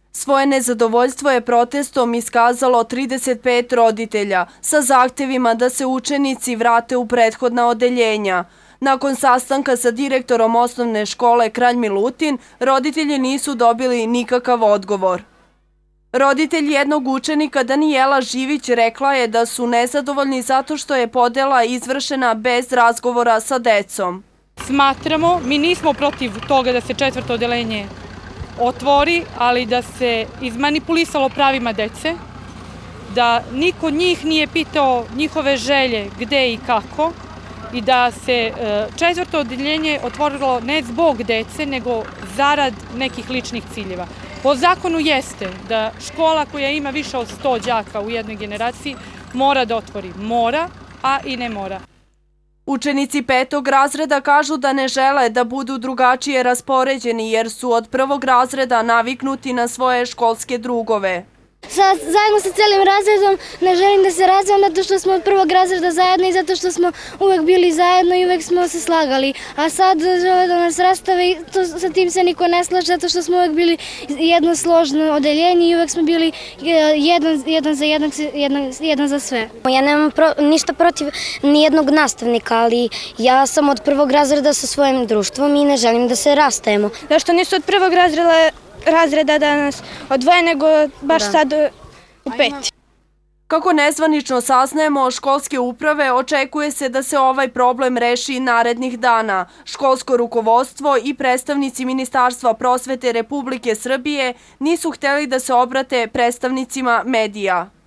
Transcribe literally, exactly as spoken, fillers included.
Svoje nezadovoljstvo je protestom iskazalo trideset pet roditelja sa zahtevima da se učenici vrate u prethodna odeljenja. Nakon sastanka sa direktorom osnovne škole Kralj Milutin, roditelji nisu dobili nikakav odgovor. Roditelj jednog učenika, Danijela Živić, rekla je da su nezadovoljni zato što je podela izvršena bez razgovora sa decom. Smatramo, mi nismo protiv toga da se četvrto odeljenje otvori, ali da se izmanipulisalo pravima dece, da niko njih nije pitao njihove želje gde i kako i da se četvrto odeljenje otvorilo ne zbog dece, nego zarad nekih ličnih ciljeva. Po zakonu jeste da škola koja ima više od sto đaka u jednoj generaciji mora da otvori. Mora, a i ne mora. Učenici petog razreda kažu da ne žele da budu drugačije raspoređeni jer su od prvog razreda naviknuti na svoje školske drugove. Zajedno sa celim razredom ne želim da se razdvajam zato što smo od prvog razreda zajedno i zato što smo uvek bili zajedno i uvek smo se slagali. A sad žele da nas rastave i sa tim se niko ne slaže zato što smo uvek bili jedno složno odeljenje i uvek smo bili jedan za jednog, jedan za sve. Ja nemam ništa protiv nijednog nastavnika, ali ja sam od prvog razreda sa svojim društvom i ne želim da se rastajemo. Zašto nisu od prvog razreda razreda da nas odvoje, nego baš sad u peti. Kako nezvanično saznajemo, školske uprave očekuje se da se ovaj problem reši narednih dana. Školsko rukovodstvo i predstavnici Ministarstva prosvete Republike Srbije nisu hteli da se obrate predstavnicima medija.